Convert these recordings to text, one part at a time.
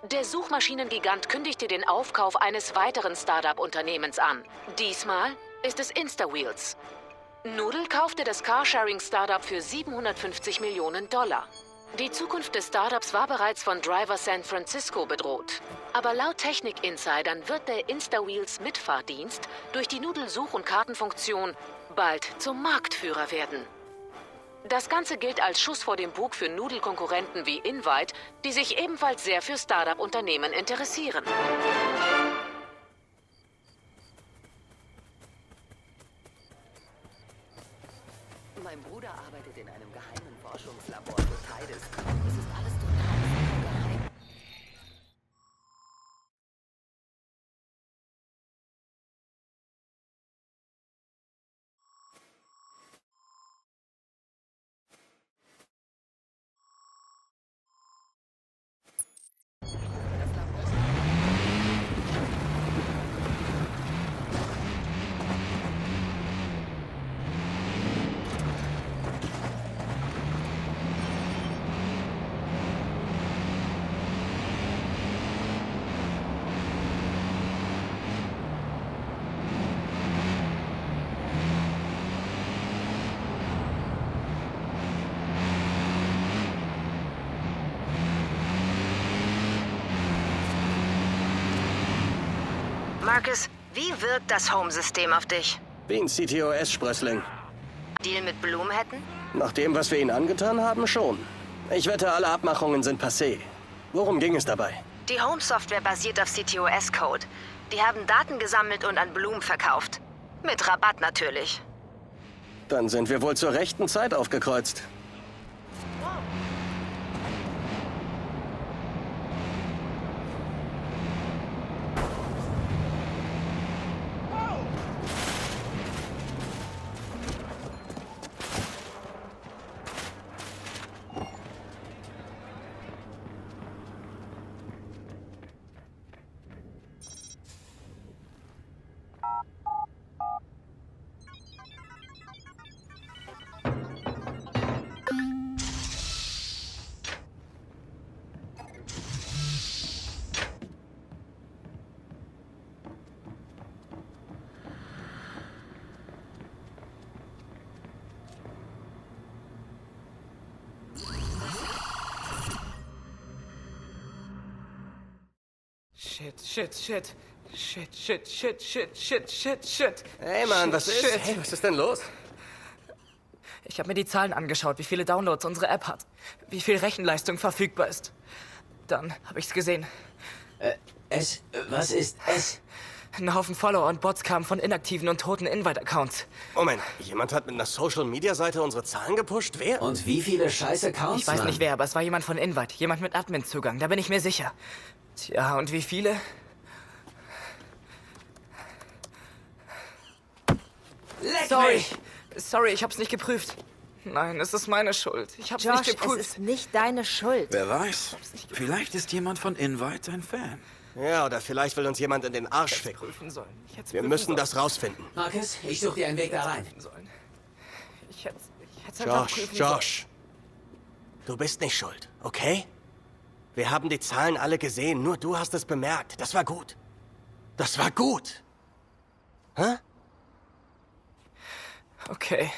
Der Suchmaschinengigant kündigte den Aufkauf eines weiteren Startup-Unternehmens an. Diesmal ist es Instawheels. Noodle kaufte das Carsharing-Startup für 750 Millionen $. Die Zukunft des Startups war bereits von Driver San Francisco bedroht. Aber laut Technik-Insidern wird der Instawheels-Mitfahrdienst durch die Noodle-Such- und Kartenfunktion bald zum Marktführer werden. Das Ganze gilt als Schuss vor dem Bug für Noodle-Konkurrenten wie Invite, die sich ebenfalls sehr für Startup-Unternehmen interessieren. Mein Bruder arbeitet in einem geheimen Forschungslabor für Tidus. Es ist alles total geheim. Marcus, wie wirkt das Home-System auf dich? Wie ein CTOS-Sprössling. Deal mit Bloom hätten? Nach dem, was wir ihnen angetan haben, schon. Ich wette, alle Abmachungen sind passé. Worum ging es dabei? Die Home-Software basiert auf CTOS-Code. Die haben Daten gesammelt und an Bloom verkauft. Mit Rabatt natürlich. Dann sind wir wohl zur rechten Zeit aufgekreuzt. Shit. Hey Mann, was ist? Hey, was ist denn los? Ich habe mir die Zahlen angeschaut, wie viele Downloads unsere App hat, wie viel Rechenleistung verfügbar ist. Dann habe ich's gesehen. Was ist es? Ein Haufen Follower und Bots kamen von inaktiven und toten Invite-Accounts. Moment, jemand hat mit einer Social-Media-Seite unsere Zahlen gepusht? Wer? Und wie viele Scheiß-Accounts? Ich weiß nicht wer, aber es war jemand von Invite, jemand mit Admin-Zugang, da bin ich mir sicher. Tja, und wie viele? Sorry, ich hab's nicht geprüft. Nein, es ist meine Schuld. Ich hab's nicht Josh, geprüft. es ist nicht deine Schuld. Wer weiß, vielleicht ist jemand von Invite ein Fan. Ja, oder vielleicht will uns jemand in den Arsch Ich hätt's ficken. prüfen sollen. Ich hätt's Wir prüfen müssen sollen. das rausfinden. Marcus, ich suche dir einen Weg da rein. sollen. Ich hätt's einfach prüfen sollen. Josh. Du bist nicht schuld, okay? Wir haben die Zahlen alle gesehen, nur du hast es bemerkt. Das war gut. Das war gut. Hä? Okay.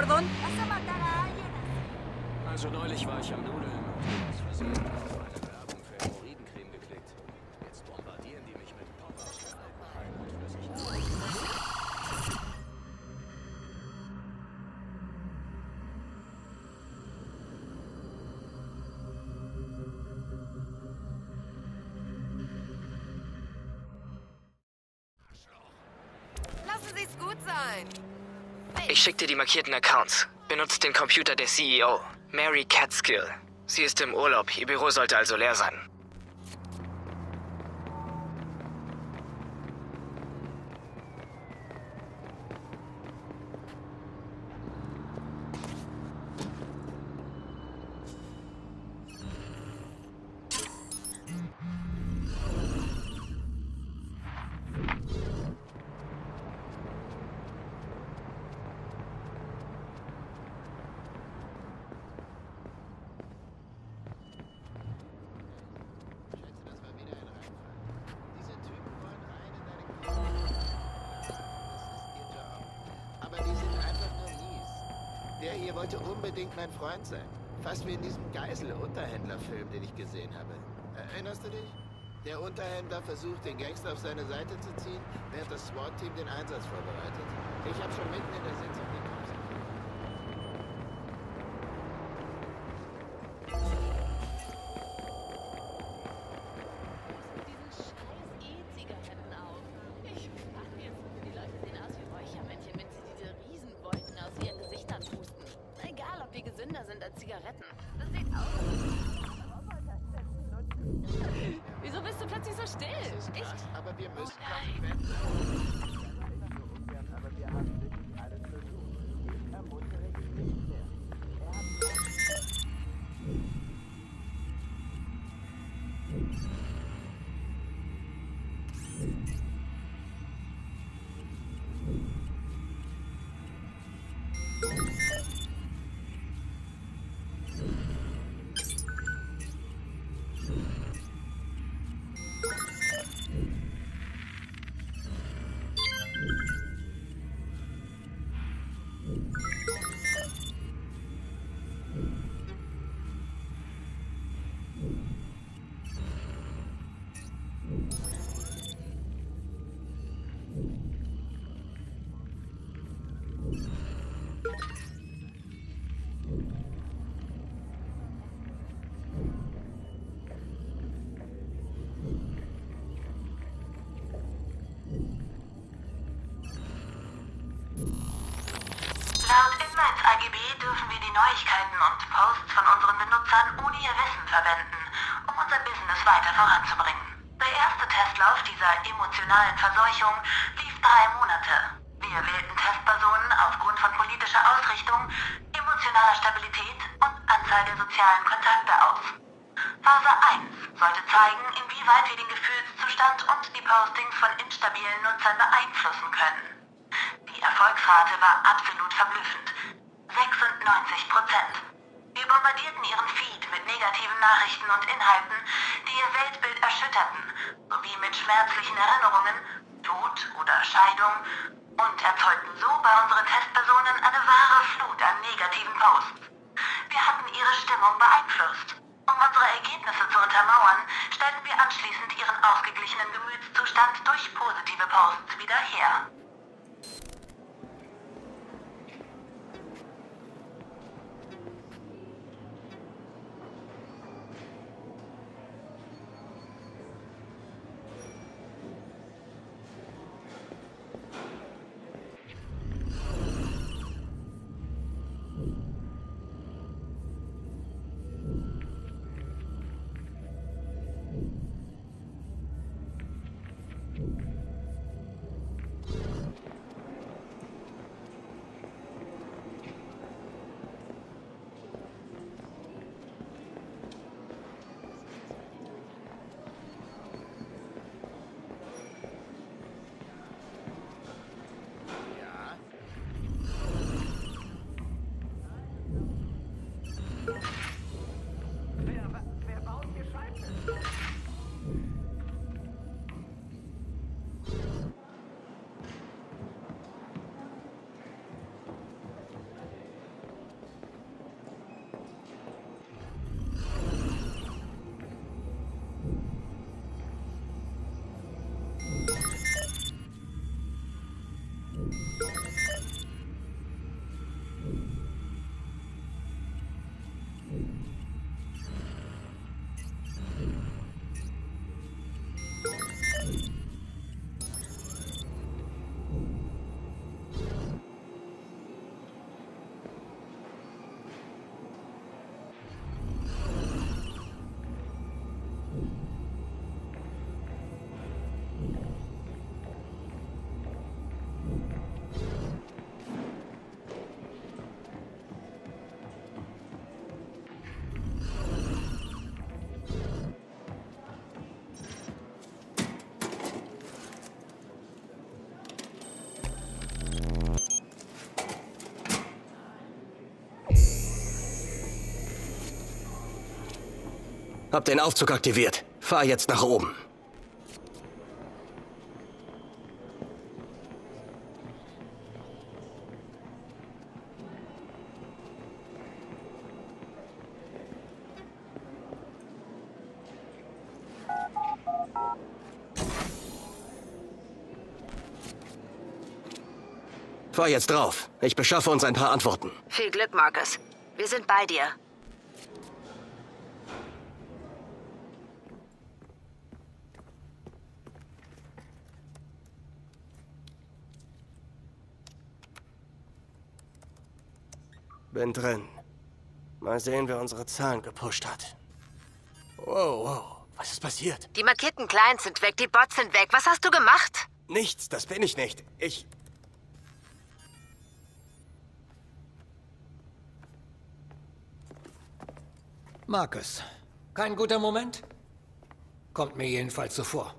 Pardon? Also neulich war ich am Nudeln und aus Versehen auf eine Werbung für Hämorrhoidencreme geklickt. Jetzt bombardieren die mich mit Pop-ups für Altenheim und Flüssigkeit. Lassen Sie es gut sein. Ich schick dir die markierten Accounts. Benutzt den Computer der CEO, Mary Catskill. Sie ist im Urlaub. Ihr Büro sollte also leer sein. Der hier wollte unbedingt mein Freund sein. Fast wie in diesem Geisel-Unterhändler-Film, den ich gesehen habe. Erinnerst du dich? Der Unterhändler versucht, den Gangster auf seine Seite zu ziehen, während das SWAT-Team den Einsatz vorbereitet. Ich habe schon mitten in der Sitzung die Cops gekriegt. Zigaretten. Das sieht aus. Wieso bist du plötzlich so still? Das ist krass, aber wir müssen aber wir haben wirklich alles versucht. Ich ermuntere dich nicht mehr. Laut Inmates-AGB dürfen wir die Neuigkeiten und Posts von unseren Benutzern ohne ihr Wissen verwenden, um unser Business weiter voranzubringen. Der erste Testlauf dieser emotionalen Verseuchung lief 3 Monate. Wir wählten Testpersonen aufgrund von politischer Ausrichtung, emotionaler Stabilität und Anzahl der sozialen Kontakte aus. Phase 1 sollte zeigen, inwieweit wir den Gefühlszustand und die Postings von instabilen Nutzern beeinflussen können. Die Erfolgsrate war absolut verblüffend. 96%. Wir bombardierten ihren Feed mit negativen Nachrichten und Inhalten, die ihr Weltbild erschütterten, sowie mit schmerzlichen Erinnerungen, Tod oder Scheidung, und erzeugten so bei unseren Testpersonen eine wahre Flut an negativen Posts. Wir hatten ihre Stimmung beeinflusst. Um unsere Ergebnisse zu untermauern, stellten wir anschließend ihren ausgeglichenen Gemütszustand durch positive Posts wieder her. Hab den Aufzug aktiviert. Fahr jetzt nach oben. Fahr jetzt drauf. Ich beschaffe uns ein paar Antworten. Viel Glück, Marcus. Wir sind bei dir. Bin drin. Mal sehen, wer unsere Zahlen gepusht hat. Wow. Was ist passiert? Die markierten Clients sind weg, die Bots sind weg. Was hast du gemacht? Nichts, das bin ich nicht. Marcus, kein guter Moment? Kommt mir jedenfalls so vor.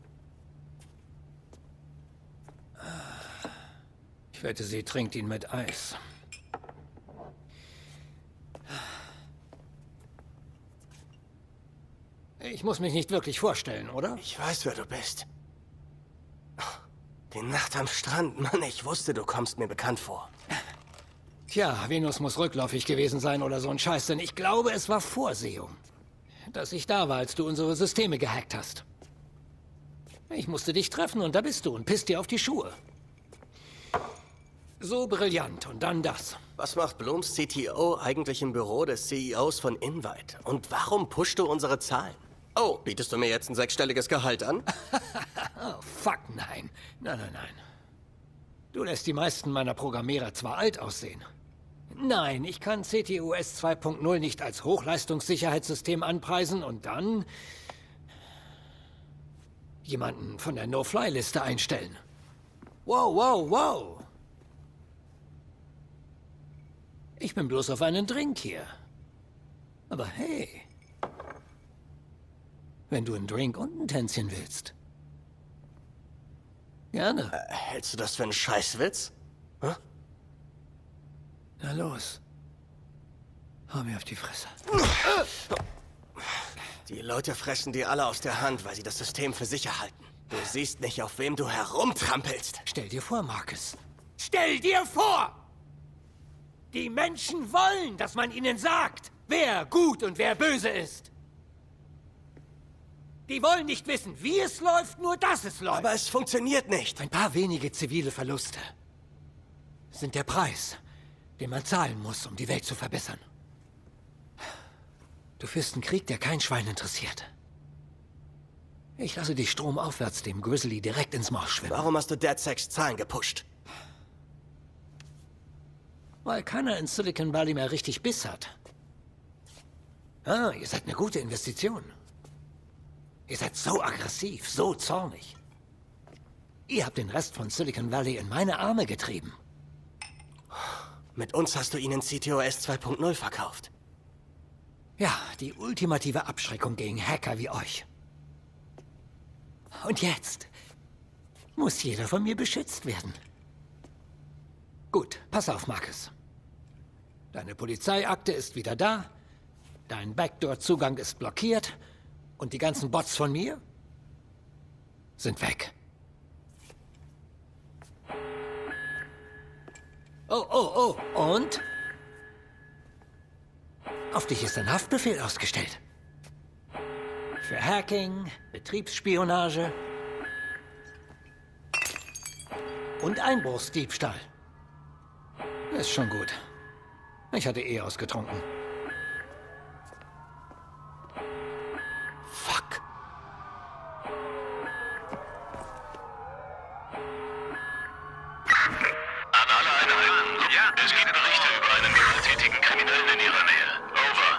Ich wette, sie trinkt ihn mit Eis. Ich muss mich nicht wirklich vorstellen, oder? Ich weiß, wer du bist. Die Nacht am Strand, Mann, ich wusste, du kommst mir bekannt vor. Tja, Venus muss rückläufig gewesen sein oder so ein Scheiß, denn ich glaube, es war Vorsehung. Dass ich da war, als du unsere Systeme gehackt hast. Ich musste dich treffen und da bist du und pisst dir auf die Schuhe. So brillant und dann das. Was macht Blooms CTO eigentlich im Büro des CEOs von Invite? Und warum pusht du unsere Zahlen? Oh, bietest du mir jetzt ein 6-stelliges Gehalt an? Oh, fuck, nein. Nein. Du lässt die meisten meiner Programmierer zwar alt aussehen. Nein, ich kann CTOS 2.0 nicht als Hochleistungssicherheitssystem anpreisen und dann jemanden von der No-Fly-Liste einstellen. Wow. Ich bin bloß auf einen Drink hier. Aber hey, wenn du einen Drink und ein Tänzchen willst. Gerne. Hältst du das für einen Scheißwitz? Hä? Na los. Hau mir auf die Fresse. Die Leute fressen dir alle aus der Hand, weil sie das System für sicher halten. Du siehst nicht, auf wem du herumtrampelst. Stell dir vor, Marcus. Stell dir vor! Die Menschen wollen, dass man ihnen sagt, wer gut und wer böse ist. Die wollen nicht wissen, wie es läuft, nur dass es läuft. Aber es funktioniert nicht. Ein paar wenige zivile Verluste sind der Preis, den man zahlen muss, um die Welt zu verbessern. Du führst einen Krieg, der kein Schwein interessiert. Ich lasse dich stromaufwärts dem Grizzly direkt ins Maul schwimmen. Warum hast du DeadSecs Zahlen gepusht? Weil keiner in Silicon Valley mehr richtig Biss hat. Ah, ihr seid eine gute Investition. Ihr seid so aggressiv, so zornig. Ihr habt den Rest von Silicon Valley in meine Arme getrieben. Mit uns hast du ihnen CTOS 2.0 verkauft. Ja, die ultimative Abschreckung gegen Hacker wie euch. Und jetzt muss jeder von mir beschützt werden. Gut, pass auf, Marcus. Deine Polizeiakte ist wieder da, dein Backdoor-Zugang ist blockiert und die ganzen Bots von mir sind weg. Oh, und? Auf dich ist ein Haftbefehl ausgestellt. Für Hacking, Betriebsspionage und Einbruchsdiebstahl. Ist schon gut. Ich hatte ausgetrunken. Fuck. An alle Einheiten. Ja, es gibt Berichte über einen gewalttätigen Kriminellen in Ihrer Nähe. Over.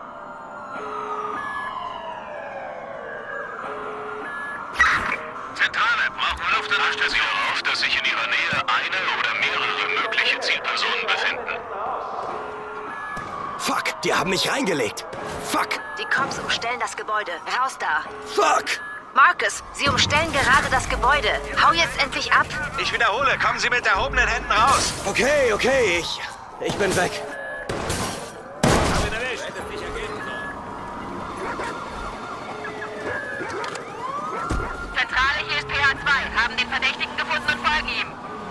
Zentrale, brauchen Luft an der Station auf, dass sich in Ihrer Nähe eine oder mehrere mögliche Zielpersonen befinden. Fuck, die haben mich reingelegt. Fuck. Die Cops umstellen das Gebäude. Raus da. Fuck. Marcus, sie umstellen gerade das Gebäude. Hau jetzt endlich ab. Ich wiederhole, kommen Sie mit erhobenen Händen raus. Okay, ich bin weg. Hab ihn erwischt. 2, haben den Verdächtigen gefunden und folgen ihm.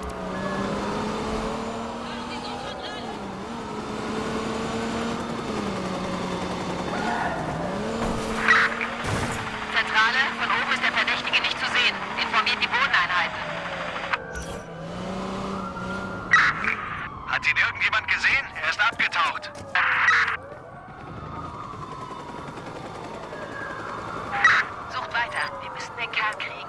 Zentrale, von oben ist der Verdächtige nicht zu sehen. Informiert die Bodeneinheiten. Hat ihn irgendjemand gesehen? Er ist abgetaucht. Sucht weiter. Wir müssen den Kerl kriegen.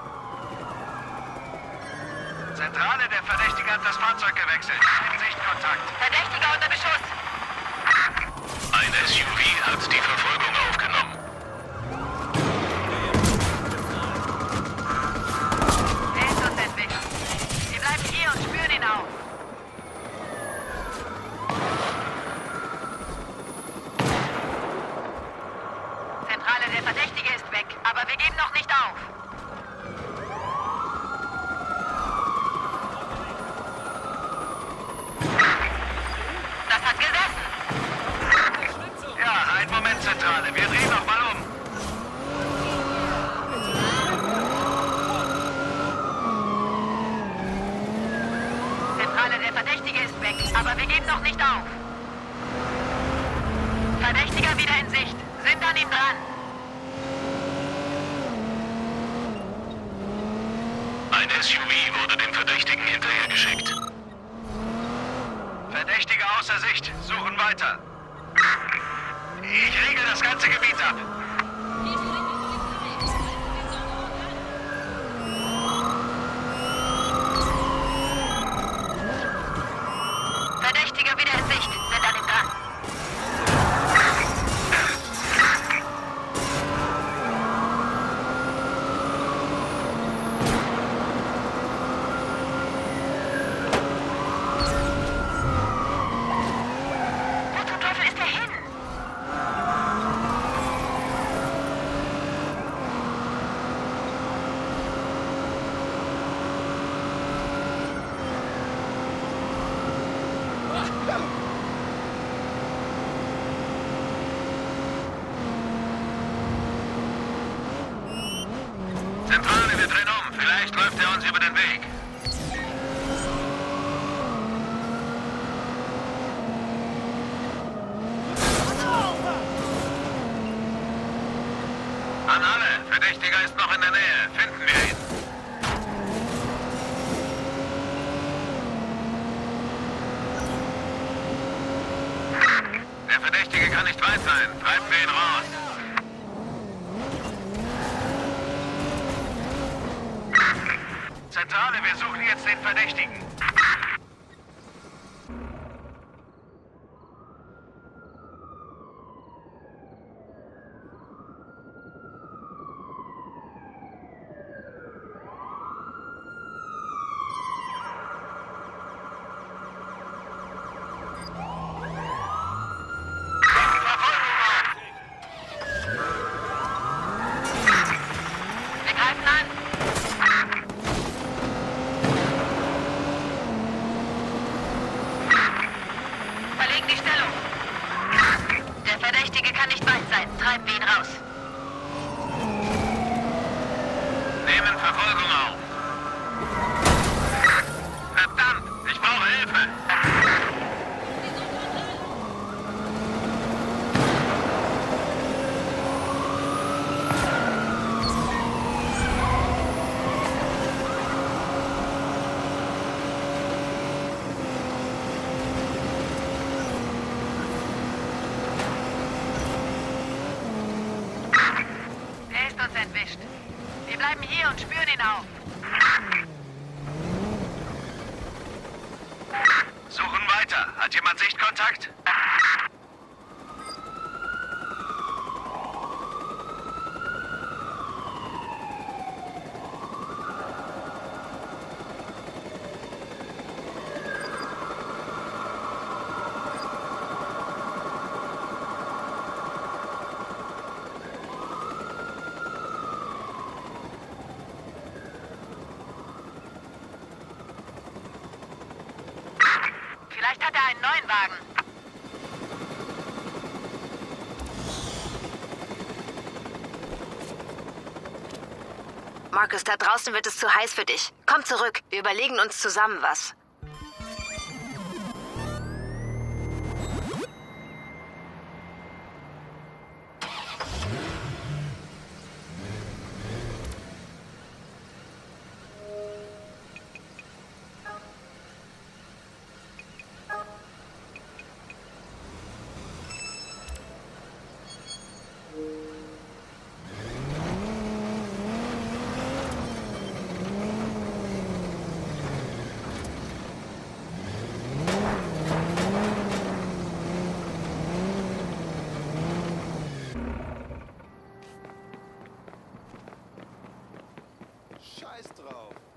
Zentrale, der Verdächtige hat das Fahrzeug gewechselt. In Sichtkontakt. Verdächtiger unter Beschuss. Ein SUV hat die Verfolgung aufgenommen. Er ist uns entwickelt. Wir bleiben hier und spüren ihn auf. Zentrale, der Verdächtige ist weg, aber wir geben noch nicht auf. Das hat gesessen. Ja, einen Moment, Zentrale. Wir drehen noch mal um. Zentrale, der Verdächtige ist weg, aber wir geben noch nicht auf. Verdächtiger wieder in Sicht. Sind an ihm dran. Ein SUV wurde dem Verdächtigen hinterhergeschickt. Verdächtige außer Sicht. Suchen weiter. Ich regel das ganze Gebiet ab. Verdächtiger wieder in Sicht. Sind an ihm dran. Wo zum Teufel ist er hin? Zentrale, wir drehen um. Vielleicht läuft er uns über den Weg. An alle. Verdächtiger ist noch in der Nähe. Finden wir ihn. Der Verdächtige kann nicht weit sein. Treiben wir ihn raus. Zentrale, wir suchen jetzt den Verdächtigen. Wir greifen an. Verlegen die Stellung. Der Verdächtige kann nicht weit sein. Treiben wir ihn raus. Nehmen Verfolgung auf. Verdammt, ich brauche Hilfe. Er ist uns entwischt. Wir bleiben hier und spüren ihn auf. Suchen weiter. Hat jemand Sichtkontakt? Vielleicht hat er einen neuen Wagen. Marcus, da draußen wird es zu heiß für dich. Komm zurück, wir überlegen uns zusammen was. Scheiß drauf.